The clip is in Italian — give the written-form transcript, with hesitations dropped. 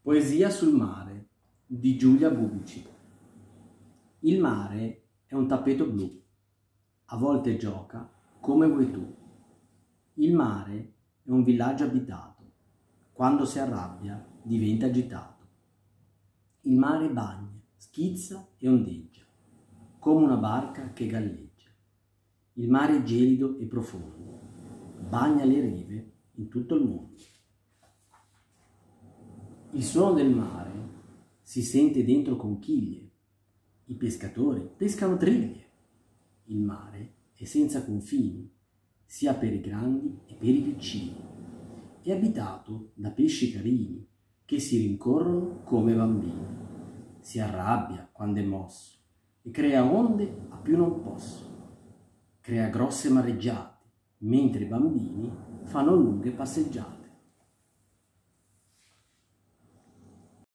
Poesia sul mare di Giulia Bubici. Il mare è un tappeto blu, a volte gioca come vuoi tu. Il mare è un villaggio abitato, quando si arrabbia diventa agitato. Il mare bagna, schizza e ondeggia, come una barca che galleggia. Il mare è gelido e profondo, bagna le rive in tutto il mondo. Il suono del mare si sente dentro conchiglie, i pescatori pescano triglie. Il mare è senza confini, sia per i grandi e per i piccini. È abitato da pesci carini che si rincorrono come bambini. Si arrabbia quando è mosso e crea onde a più non posso. Crea grosse mareggiate, mentre i bambini fanno lunghe passeggiate.